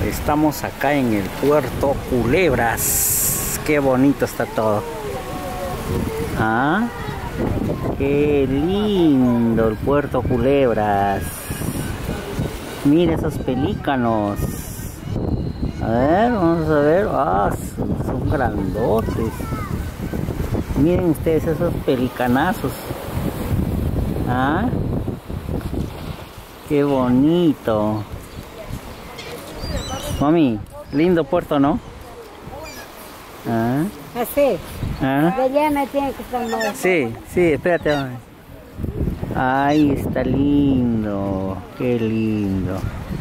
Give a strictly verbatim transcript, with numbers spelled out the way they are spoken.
Estamos acá en el puerto Culebras. Qué bonito está todo. Ah, qué lindo el puerto Culebras. Mira esos pelícanos. A ver, vamos a ver. Ah, son, son grandotes. Miren ustedes esos pelicanazos. Ah, qué bonito. Mami, lindo puerto, ¿no? Ah. Así. Ah. De allá me tiene que estar mal. Sí, sí, espérate, mami. Ahí está lindo, qué lindo.